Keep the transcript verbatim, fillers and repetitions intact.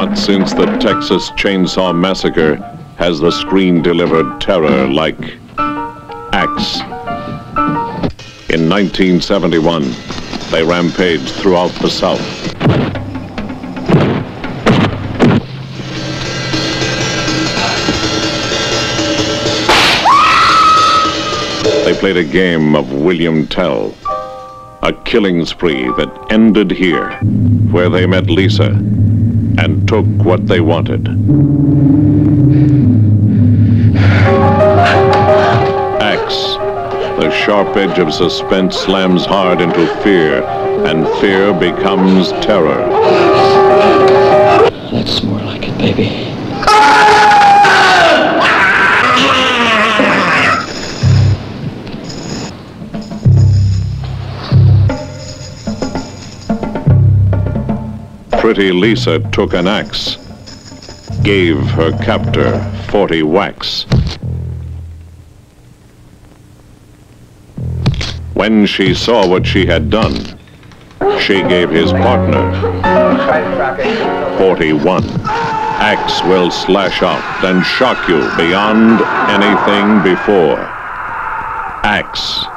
Not since the Texas Chainsaw Massacre has the screen delivered terror like Axe. In nineteen seventy-one, they rampaged throughout the South. They played a game of William Tell, a killing spree that ended here, where they met Lisa and took what they wanted. Axe, the sharp edge of suspense slams hard into fear, and fear becomes terror. That's more like it, baby. Pretty Lisa took an axe, gave her captor forty whacks. When she saw what she had done, she gave his partner forty-one. Axe will slash out and shock you beyond anything before. Axe.